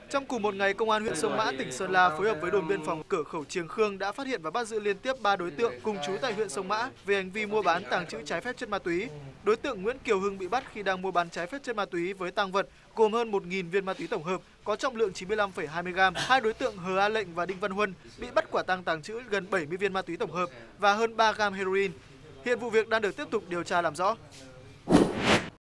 Trong cùng một ngày, Công an huyện Sông Mã, tỉnh Sơn La phối hợp với đồn biên phòng cửa khẩu Triềng Khương đã phát hiện và bắt giữ liên tiếp 3 đối tượng cùng trú tại huyện Sông Mã về hành vi mua bán tàng trữ trái phép chất ma túy. Đối tượng Nguyễn Kiều Hưng bị bắt khi đang mua bán trái phép chất ma túy với tang vật gồm hơn 1.000 viên ma túy tổng hợp có trọng lượng 95,20 gram. Hai đối tượng Hờ A Lệnh và Đinh Văn Huân bị bắt quả tàng trữ gần 70 viên ma túy tổng hợp và hơn 3 gram heroin. Hiện vụ việc đang được tiếp tục điều tra làm rõ.